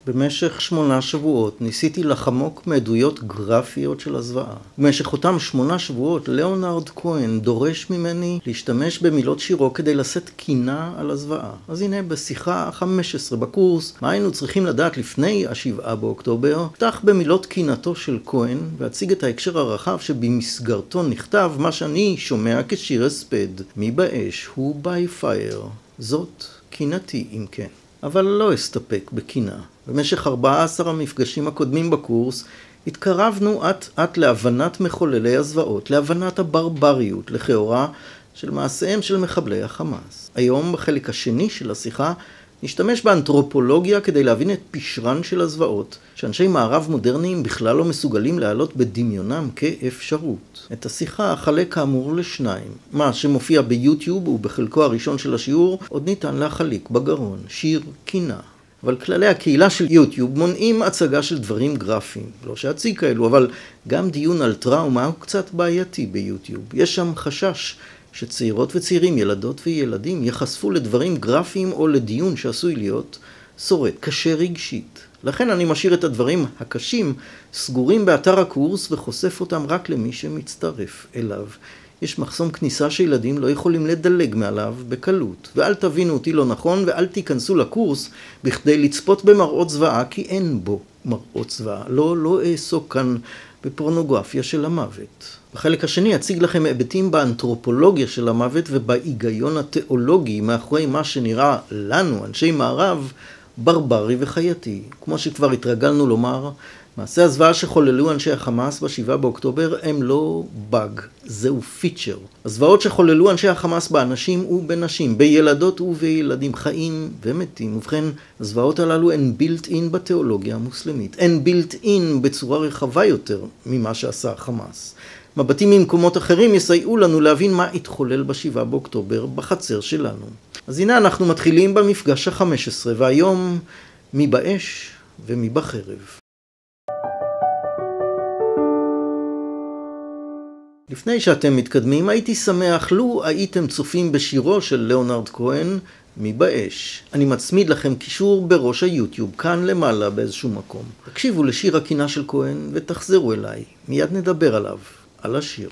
במשך 8 שבועות ניסיתי לחמוק מעדויות גרפיות של הזוועה. במשך אותם 8 שבועות ליאונרד כהן דורש ממני להשתמש במילות שירו כדי לשאת קינה על הזוועה. אז הנה בשיחה 15 בקורס, מה היינו צריכים לדעת לפני 7 באוקטובר, פתח במילות קינתו של כהן והציג את ההקשר הרחב שבמסגרתו נכתב מה שאני שומע כשיר הספד. מי באש הוא by fire. זאת קינתי אם כן. אבל לא אסתפק בקינה. במשך 14 המפגשים הקודמים בקורס התקרבנו עט להבנת מחוללי הזוועות, להבנת הברבריות, לכאורה של מעשיהם של מחבלי החמאס. היום בחלק השני של השיחה נשתמש באנתרופולוגיה כדי להבין את פשרן של הזוועות, שאנשי מערב מודרניים בכלל לא מסוגלים להעלות בדמיונם כאפשרות. את השיחה חלק כאמור לשניים. מה שמופיע ביוטיוב ובחלקו הראשון של השיעור עוד ניתן להחליק בגרון, שיר קינה. אבל כללי הקהילה של יוטיוב מונעים הצגה של דברים גרפיים. לא שאציג כאלו, אבל גם דיון על טראומה הוא קצת בעייתי ביוטיוב. יש שם חשש שצעירות וצעירים, ילדות וילדים, יחשפו לדברים גרפיים או לדיון שעשוי להיות שורד, קשה רגשית. לכן אני משאיר את הדברים הקשים סגורים באתר הקורס וחושף אותם רק למי שמצטרף אליו. יש מחסום כניסה שילדים לא יכולים לדלג מעליו בקלות. ואל תבינו אותי לא נכון ואל תיכנסו לקורס בכדי לצפות במראות זוועה, כי אין בו מראות זוועה. לא אעסוק כאן בפורנוגרפיה של המוות. בחלק השני אציג לכם היבטים באנתרופולוגיה של המוות ובהיגיון התיאולוגי מאחורי מה שנראה לנו, אנשי מערב, ברברי וחייתי. כמו שכבר התרגלנו לומר, מעשי הזוועה שחוללו אנשי החמאס ב7 באוקטובר הם לא באג, זהו פיצ'ר. הזוועות שחוללו אנשי החמאס באנשים ובנשים, בילדות ובילדים חיים ומתים. ובכן, הזוועות הללו הן בילט אין בתיאולוגיה המוסלמית. הן בילט אין בצורה רחבה יותר ממה שעשה החמאס. מבטים ממקומות אחרים יסייעו לנו להבין מה התחולל ב7 באוקטובר בחצר שלנו. אז הנה אנחנו מתחילים במפגש ה-15, והיום מי באש ומי בחרב. לפני שאתם מתקדמים, הייתי שמח לו הייתם צופים בשירו של ליאונרד כהן, מי באש. אני מצמיד לכם קישור בראש היוטיוב, כאן למעלה באיזשהו מקום. תקשיבו לשיר הקינה של כהן ותחזרו אליי. מיד נדבר עליו, על השיר.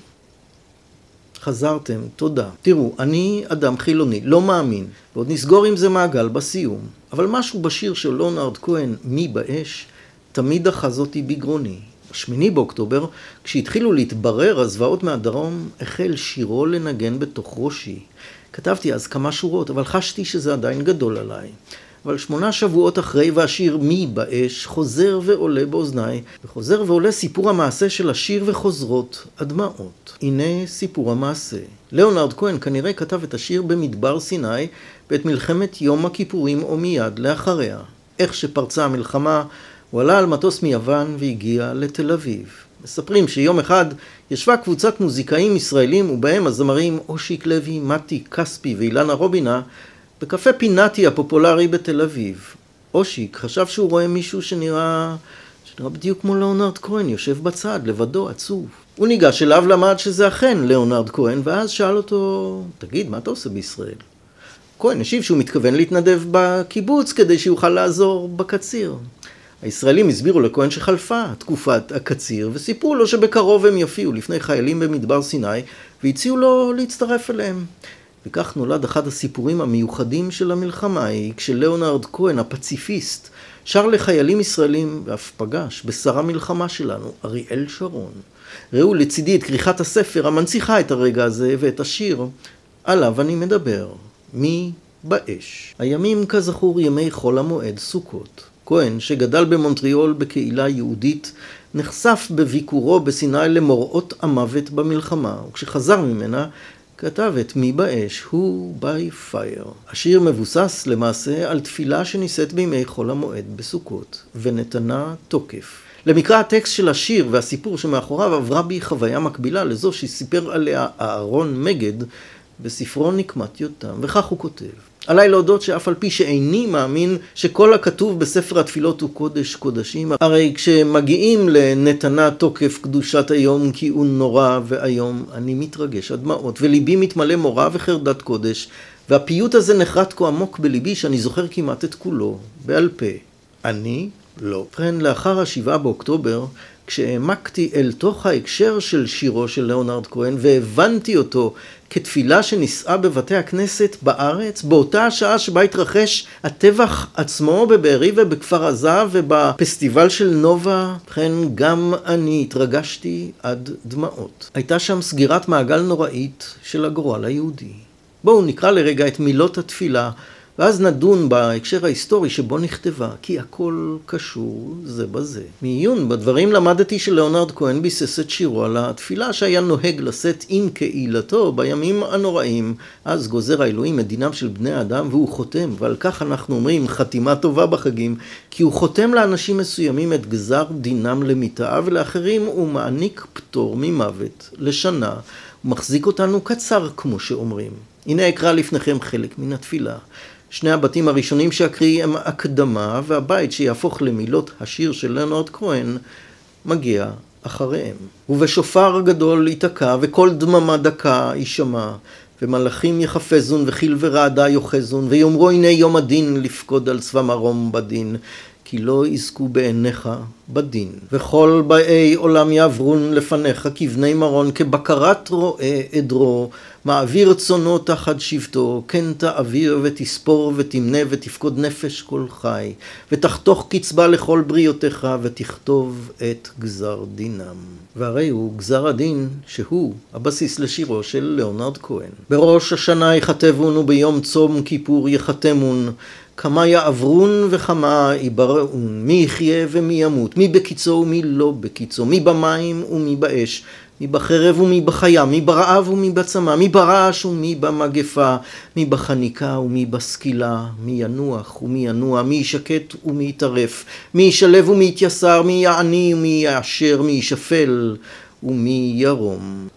חזרתם, תודה. תראו, אני אדם חילוני, לא מאמין, ועוד נסגור עם זה מעגל בסיום. אבל משהו בשיר של ליאונרד כהן, מי באש, תמיד אחז אותי בגרוני. ב8 באוקטובר, כשהתחילו להתברר הזוועות מהדרום, החל שירו לנגן בתוך ראשי. כתבתי אז כמה שורות, אבל חשתי שזה עדיין גדול עליי. אבל 8 שבועות אחרי והשיר מי באש חוזר ועולה באוזניי, וחוזר ועולה סיפור המעשה של השיר וחוזרות הדמעות. הנה סיפור המעשה. ליאונרד כהן כנראה כתב את השיר במדבר סיני, בעת מלחמת יום הכיפורים או מיד לאחריה. איך שפרצה המלחמה, הוא עלה על מטוס מיוון והגיע לתל אביב. מספרים שיום אחד ישבה קבוצת מוזיקאים ישראלים ובהם הזמרים אושיק לוי, מתי כספי ואילנה רובינה בקפה פינאטי הפופולרי בתל אביב. אושיק חשב שהוא רואה מישהו שנראה בדיוק כמו ליאונרד כהן, יושב בצד, לבדו, עצוב. הוא ניגש אליו, למד שזה אכן ליאונרד כהן, ואז שאל אותו, תגיד, מה אתה עושה בישראל? כהן השיב שהוא מתכוון להתנדב בקיבוץ כדי שיוכל לעזור בקציר. הישראלים הסבירו לכהן שחלפה תקופת הקציר, וסיפרו לו שבקרוב הם יופיעו לפני חיילים במדבר סיני, והציעו לו להצטרף אליהם. וכך נולד אחד הסיפורים המיוחדים של המלחמה היא, כשליאונרד כהן, הפציפיסט, שר לחיילים ישראלים ואף פגש בשר המלחמה שלנו, אריאל שרון. ראו לצידי את כריכת הספר המנציחה את הרגע הזה ואת השיר עליו אני מדבר, מי באש. הימים כזכור ימי חול המועד סוכות. כהן, שגדל במונטריאול בקהילה יהודית, נחשף בביקורו בסיני למוראות המוות במלחמה, וכשחזר ממנה, כתב את מי באש, הוא by fire. השיר מבוסס למעשה על תפילה שנישאת בימי חול המועד בסוכות, ונתנה תוקף. למקרא הטקסט של השיר והסיפור שמאחוריו עברה בי חוויה מקבילה לזו שסיפר עליה אהרון מגד בספרו נקמת יותם, וכך הוא כותב. עליי להודות שאף על פי שאיני מאמין שכל הכתוב בספר התפילות הוא קודש קודשים, הרי כשמגיעים לנתנה תוקף קדושת היום כי הוא נורא והיום אני מתרגש הדמעות וליבי מתמלא מורא וחרדת קודש, והפיוט הזה נחרט כה עמוק בליבי שאני זוכר כמעט את כולו בעל פה. אני לא. ובכן, לאחר ה7 באוקטובר, כשהעמקתי אל תוך ההקשר של שירו של ליאונרד כהן והבנתי אותו כתפילה שנישאה בבתי הכנסת בארץ, באותה השעה שבה התרחש הטבח עצמו בבארי ובכפר עזה ובפסטיבל של נובה, בכן גם אני התרגשתי עד דמעות. הייתה שם סגירת מעגל נוראית של הגורל היהודי. בואו נקרא לרגע את מילות התפילה, ואז נדון בהקשר ההיסטורי שבו נכתבה, כי הכל קשור זה בזה. מעיון בדברים למדתי שליאונרד כהן ביסס את שירו על התפילה שהיה נוהג לשאת עם קהילתו בימים הנוראים. אז גוזר האלוהים את דינם של בני האדם והוא חותם, ועל כך אנחנו אומרים חתימה טובה בחגים, כי הוא חותם לאנשים מסוימים את גזר דינם למיתה, ולאחרים הוא מעניק פטור ממוות לשנה, ומחזיק אותנו קצר כמו שאומרים. הנה אקרא לפניכם חלק מן התפילה. שני הבתים הראשונים שאקריא הם הקדמה, והבית שיהפוך למילות השיר של ליאונרד כהן מגיע אחריהם. ובשופר גדול ייתקע וכל דממה דקה יישמע, ומלאכים יחפזון וחיל ורעדה יוחזון, ויאמרו הנה יום הדין לפקוד על צבא מרום בדין, כי לא יזכו בעיניך בדין. וכל באי עולם יעברון לפניך כבני מרון, כבקרת רועה עדרו, מעביר צונו תחת שבטו, כן תעביר ותספור ותמנה ותפקוד נפש כל חי, ותחתוך קצבה לכל בריאותיך ותכתוב את גזר דינם. והרי הוא גזר הדין שהוא הבסיס לשירו של ליאונרד כהן. בראש השנה יחתבון וביום צום כיפור יחתמון, כמה יעברון וכמה יברעון, מי יחיה ומי ימות, מי בקיצו ומי לא בקיצו, מי במים ומי באש, מי בחרב ומי בחיה, מי ברעב ומי בצמא, מי ברעש ומי במגפה, מי בחניקה ומי בסקילה, מי ינוח ומי ינוע, מי ישקט ומי יטרף, מי ישלב ומי יתייסר, מי יעני ומי יעשר, מי ישפל ומי ירום.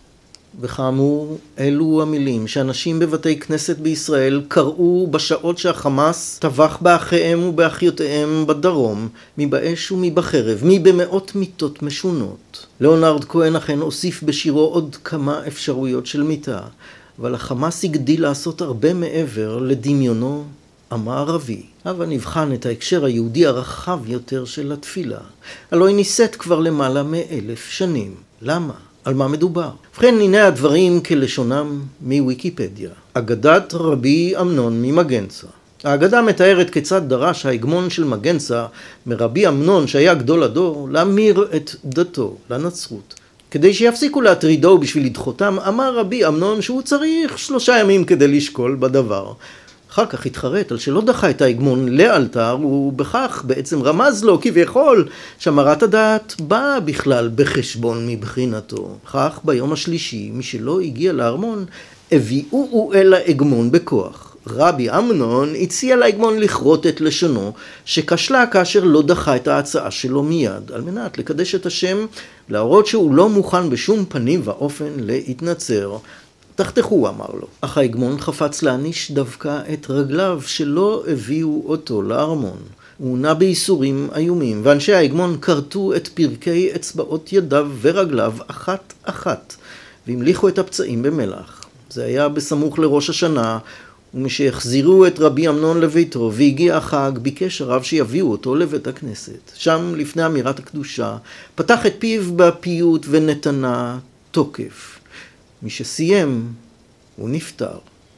וכאמור, אלו המילים שאנשים בבתי כנסת בישראל קראו בשעות שהחמאס טבח באחיהם ובאחיותיהם בדרום, מבאש ומבחרב, מבמאות מיתות משונות. ליאונרד כהן אכן הוסיף בשירו עוד כמה אפשרויות של מיתה, אבל החמאס הגדיל לעשות הרבה מעבר לדמיונו המערבי. אבל נבחן את ההקשר היהודי הרחב יותר של התפילה. הלוא היא נישאת כבר למעלה מ1000 שנים. למה? על מה מדובר? ובכן, הנה הדברים כלשונם מוויקיפדיה. אגדת רבי אמנון ממגנצה. האגדה מתארת כיצד דרש ההגמון של מגנצה מרבי אמנון שהיה גדול הדור להמיר את דתו לנצרות. כדי שיפסיקו להטרידו בשביל לדחותם, אמר רבי אמנון שהוא צריך 3 ימים כדי לשקול בדבר. אחר כך התחרט על שלא דחה את ההגמון לאלתר, ובכך בעצם רמז לו כביכול שהמרת הדעת באה בכלל בחשבון מבחינתו. כך ביום השלישי, מי שלא הגיע לארמון, הביאוהו אל ההגמון בכוח. רבי אמנון הציע להגמון לכרות את לשונו, שכשלה כאשר לא דחה את ההצעה שלו מיד, על מנת לקדש את השם, להראות שהוא לא מוכן בשום פנים ואופן להתנצר. תחתכו, אמר לו. אך ההגמון חפץ להניש דווקא את רגליו שלא הביאו אותו לארמון. הוא נע בייסורים איומים, ואנשי ההגמון קרטו את פרקי אצבעות ידיו ורגליו אחת אחת, והמליכו את הפצעים במלח. זה היה בסמוך לראש השנה, ומשהחזירו את רבי אמנון לביתו והגיע החג, ביקש הרב שיביאו אותו לבית הכנסת. שם, לפני אמירת הקדושה, פתח את פיו בפיוט ונתנה תוקף. מי שסיים, הוא נפטר.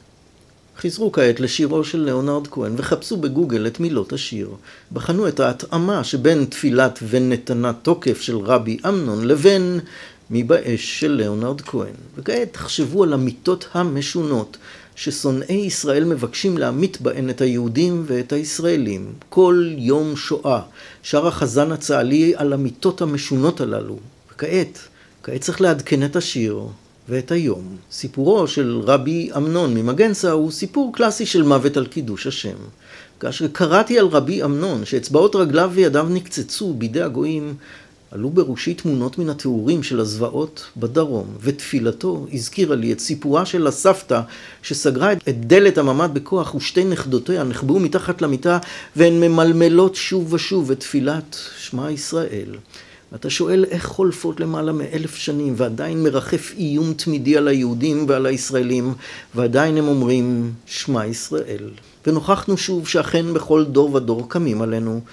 חזרו כעת לשירו של ליאונרד כהן וחפשו בגוגל את מילות השיר. בחנו את ההתאמה שבין תפילת ונתנה תוקף של רבי אמנון לבין מבאש של ליאונרד כהן. וכעת תחשבו על המיתות המשונות ששונאי ישראל מבקשים להמית בהן את היהודים ואת הישראלים. כל יום שואה שר החזן הצה"לי על המיתות המשונות הללו. וכעת צריך לעדכן את השיר ואת היום. סיפורו של רבי אמנון ממגנצה הוא סיפור קלאסי של מוות על קידוש השם. כאשר קראתי על רבי אמנון שאצבעות רגליו וידיו נקצצו בידי הגויים, עלו בראשי תמונות מן התיאורים של הזוועות בדרום, ותפילתו הזכירה לי את סיפורה של הסבתא שסגרה את דלת הממ"ד בכוח ושתי נכדותיה נחבאו מתחת למיטה והן ממלמלות שוב ושוב את תפילת שמע ישראל. אתה שואל איך חולפות למעלה מ1000 שנים ועדיין מרחף איום תמידי על היהודים ועל הישראלים, ועדיין הם אומרים שמע ישראל. ונוכחנו שוב שאכן בכל דור ודור קמים עלינו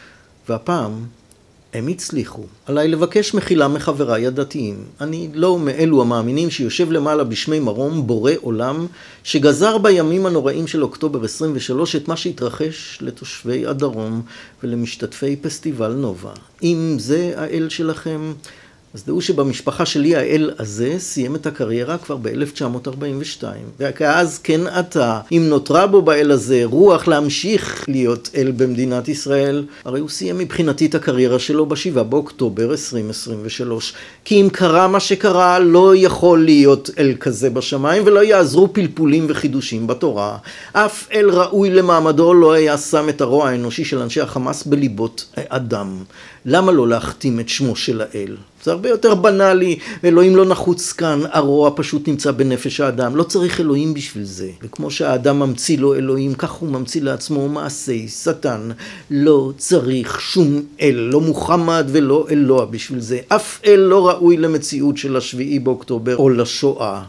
והפעם הם הצליחו. עליי לבקש מחילה מחבריי הדתיים. אני לא מאלו המאמינים שיושב למעלה בשמי מרום בורא עולם, שגזר בימים הנוראים של אוקטובר 23 את מה שהתרחש לתושבי הדרום ולמשתתפי פסטיבל נובה. אם זה האל שלכם, אז דעו שבמשפחה שלי האל הזה סיים את הקריירה כבר ב-1942. וכאז כן עתה, אם נותרה בו באל הזה רוח להמשיך להיות אל במדינת ישראל, הרי הוא סיים מבחינתי את הקריירה שלו ב7 באוקטובר 2023. כי אם קרה מה שקרה, לא יכול להיות אל כזה בשמיים, ולא יעזרו פלפולים וחידושים בתורה. אף אל ראוי למעמדו לא היה שם את הרוע האנושי של אנשי החמאס בליבות אדם. למה לא להחתים את שמו של האל? זה הרבה יותר בנאלי, אלוהים לא נחוץ כאן, הרוע פשוט נמצא בנפש האדם, לא צריך אלוהים בשביל זה. וכמו שהאדם ממציא לו אלוהים, כך הוא ממציא לעצמו מעשי שטן. לא צריך שום אל, לא מוחמד ולא אלוה בשביל זה. אף אל לא ראוי למציאות של 7 באוקטובר או לשואה.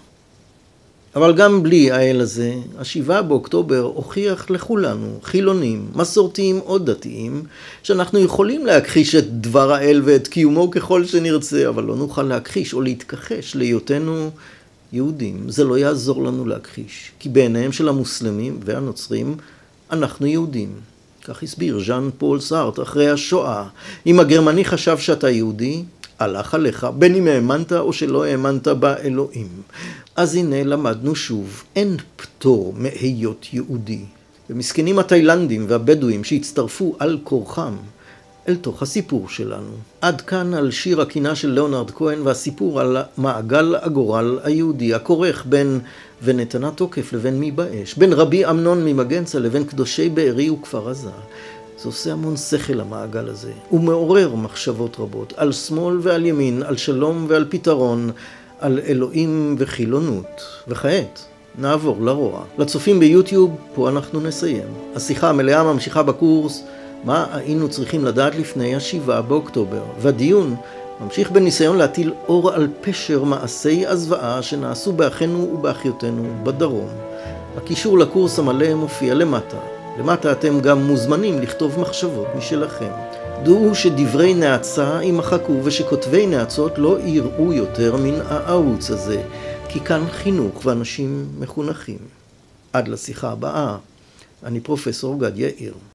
אבל גם בלי האל הזה, 7 באוקטובר הוכיח לכולנו, חילונים, מסורתיים או דתיים, שאנחנו יכולים להכחיש את דבר האל ואת קיומו ככל שנרצה, אבל לא נוכל להכחיש או להתכחש להיותנו יהודים. זה לא יעזור לנו להכחיש, כי בעיניהם של המוסלמים והנוצרים אנחנו יהודים. כך הסביר ז'אן פול סארט אחרי השואה. אם הגרמני חשב שאתה יהודי, הלך עליך, בין אם האמנת או שלא האמנת באלוהים. אז הנה למדנו שוב, אין פטור מהיות יהודי. ומסכנים התאילנדים והבדואים שהצטרפו על כורחם אל תוך הסיפור שלנו. עד כאן על שיר הקינה של ליאונרד כהן והסיפור על מעגל הגורל היהודי, הכורך בין ונתנה תוקף לבין מי באש, בין רבי אמנון ממגנצה לבין קדושי בארי וכפר עזה. זה עושה המון שכל המעגל הזה. הוא מעורר מחשבות רבות על שמאל ועל ימין, על שלום ועל פתרון, על אלוהים וחילונות. וכעת נעבור לרוע. לצופים ביוטיוב, פה אנחנו נסיים. השיחה המלאה ממשיכה בקורס מה היינו צריכים לדעת לפני 7 באוקטובר. והדיון ממשיך בניסיון להטיל אור על פשר מעשי הזוועה שנעשו באחינו ובאחיותינו בדרום. הקישור לקורס המלא מופיע למטה. למטה אתם גם מוזמנים לכתוב מחשבות משלכם. דעו שדברי נאצה יימחקו ושכותבי נאצות לא יראו יותר מן הערוץ הזה, כי כאן חינוך ואנשים מחונכים. עד לשיחה הבאה, אני פרופסור גד יאיר.